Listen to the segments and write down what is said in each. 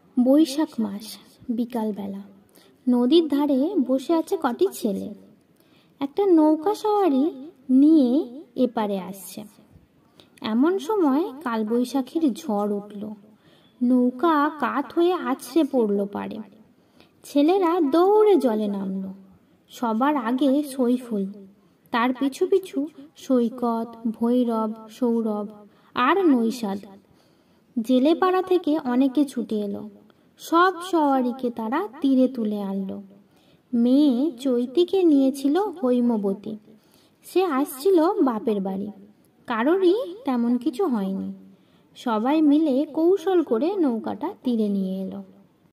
বৈশাখ মাস, বিকালবেলা। নদীর ধারে বসে আছে কটি ছেলে। একটা নৌকা সওয়ারি নিয়ে এপারে আসছে। এমন সময় কালবৈশাখীর ঝড় উঠল। নৌকা কাত হয়ে আছড়ে পড়ল পাড়ে। ছেলেরা দৌড়ে জলে নামলো। সবার আগে সইফুল, তার পিছু পিছু সৈকত, ভৈরব, সৌরভ আর নৈশাদ। জেলেপাড়া থেকে অনেকে ছুটে এলো। সব সওয়ারিকে তারা তীরে তুলে আনলো। মেয়ে চৈতিকে নিয়েছিল হৈমবতী। সে আসছিল বাপের বাড়ি। কারোরই তেমন কিছু হয়নি। সবাই মিলে কৌশল করে নৌকাটা তীরে নিয়ে এলো।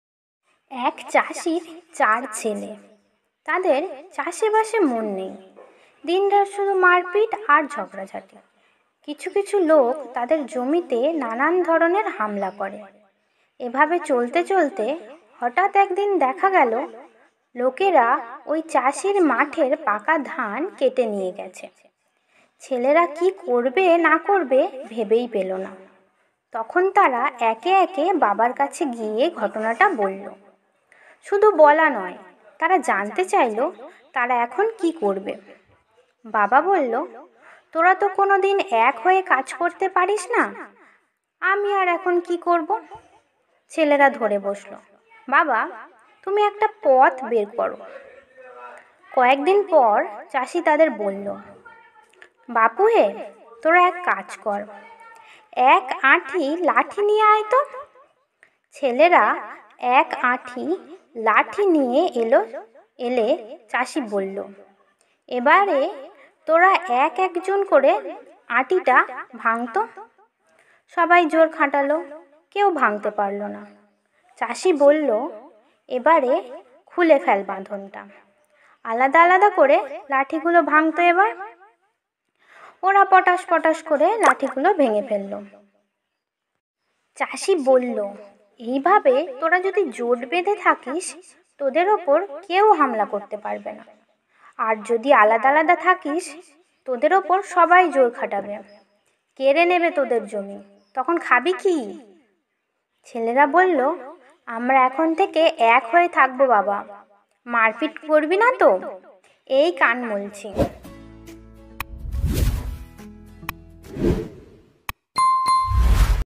এক চাষির 4 ছেলে। তাদের চাষেবাসে মন নেই। দিনরাত শুধু মারপিট আর ঝগড়াঝাটি। কিছু কিছু লোক তাদের জমিতে নানান ধরনের হামলা করে। এভাবে চলতে চলতে হঠাৎ একদিন দেখা গেল লোকেরা ওই চাষির মাঠের পাকা ধান কেটে নিয়ে গেছে। ছেলেরা কি করবে না করবে ভেবেই পেল না। তখন তারা একে একে বাবার কাছে গিয়ে ঘটনাটা বলল। শুধু বলা নয়, তারা জানতে চাইল তারা এখন কি করবে। বাবা বলল, তোরা তো কোনোদিন এক হয়ে কাজ করতে পারিস না, আমি আর এখন কি করব? ছেলেরা ধরে বসল। বাবা, তুমি একটা পথ বের করো। কয়েকদিন পর চাষি তাদের বলল, বাপু হে, তোরা এক কাজ কর, এক আঁটি লাঠি নিয়ে আয় তো। ছেলেরা এক আঁটি লাঠি নিয়ে এলে চাষি বলল, এবারে তোরা এক একজন করে আঁটিটা ভাঙতো। সবাই জোর খাটালো, কেউ ভাঙতে পারল না। চাষি বলল, এবারে খুলে ফেল বাঁধনটা, আলাদা আলাদা করে লাঠিগুলো ভাঙতো এবার। ওরা পটাশ পটাশ করে লাঠিগুলো ভেঙে ফেলল। চাষি বলল, এইভাবে তোরা যদি জোট বেঁধে থাকিস, তোদের ওপর কেউ হামলা করতে পারবে না। আর যদি আলাদা আলাদা থাকিস, তোদের ওপর সবাই জোর খাটাবে, কেড়ে নেবে তোদের জমি, তখন খাবি কি? ছেলেরা বলল, আমরা এখন থেকে এক হয়ে থাকবো বাবা, মারপিট করবি না তো? এই কান মলছি।